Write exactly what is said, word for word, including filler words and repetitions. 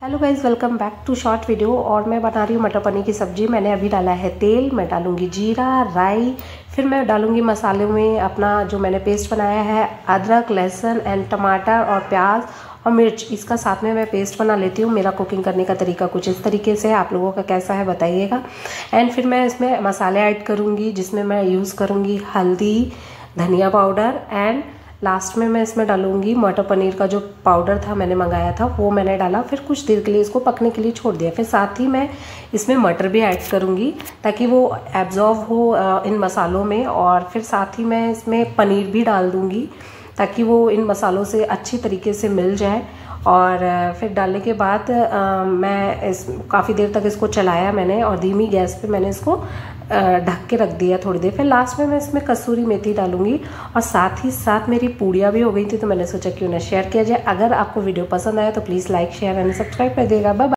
Hello guys, welcome back to short video. और मैं बना रही हूँ मटर पनीर की सब्ज़ी। मैंने अभी डाला है तेल, मैं डालूँगी जीरा, राई, फिर मैं डालूँगी मसाले में अपना जो मैंने पेस्ट बनाया है अदरक, लहसुन एंड टमाटर और प्याज और मिर्च। इसका साथ में मैं पेस्ट बना लेती हूँ। मेरा कुकिंग करने का तरीका कुछ इस तरीके से है, आप लोगों का कैसा है बताइएगा। एंड फिर मैं इसमें मसाले ऐड करूँगी जिसमें मैं यूज़ करूँगी हल्दी, धनिया पाउडर एंड लास्ट में मैं इसमें डालूंगी मटर पनीर का जो पाउडर था मैंने मंगाया था वो मैंने डाला। फिर कुछ देर के लिए इसको पकने के लिए छोड़ दिया। फिर साथ ही मैं इसमें मटर भी ऐड करूंगी ताकि वो एब्जॉर्व हो इन मसालों में। और फिर साथ ही मैं इसमें पनीर भी डाल दूंगी ताकि वो इन मसालों से अच्छी तरीके से मिल जाए। और फिर डालने के बाद आ, मैं इस काफ़ी देर तक इसको चलाया मैंने और धीमी गैस पे मैंने इसको ढक के रख दिया थोड़ी देर। फिर लास्ट में मैं इसमें कसूरी मेथी डालूंगी। और साथ ही साथ मेरी पूड़ियाँ भी हो गई थी तो मैंने सोचा क्यों ना शेयर किया जाए। अगर आपको वीडियो पसंद आया तो please like, share and subscribe कर दिएगा। Bye bye.